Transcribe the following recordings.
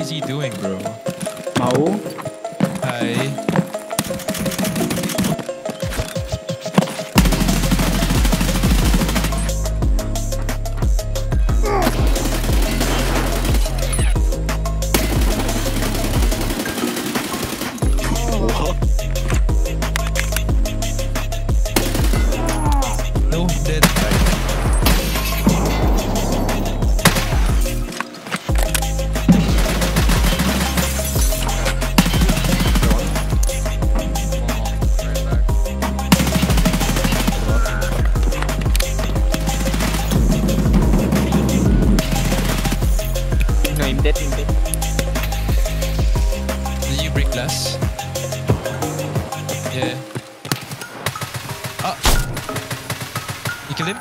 is he doing, bro? Mau? Hi. No, dead. No, I'm dead, I'm dead. Did you break glass? Yeah. Ah! You killed him?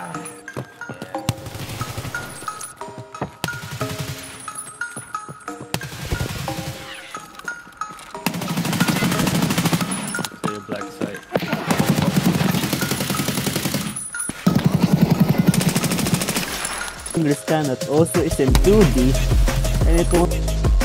So black side. Understand that also is in 2D and it won't.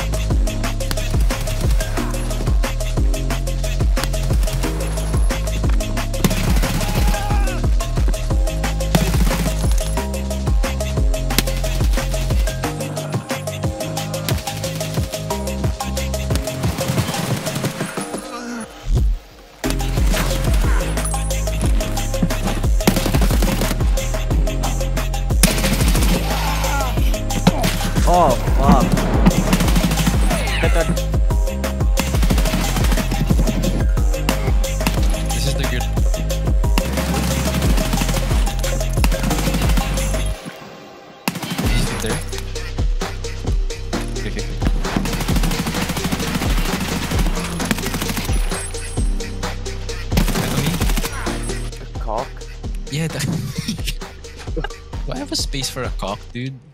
Oh fuck. This is the good. He's still there. Okay. Enemy? Cock. Yeah, do I have a space for a cock, dude?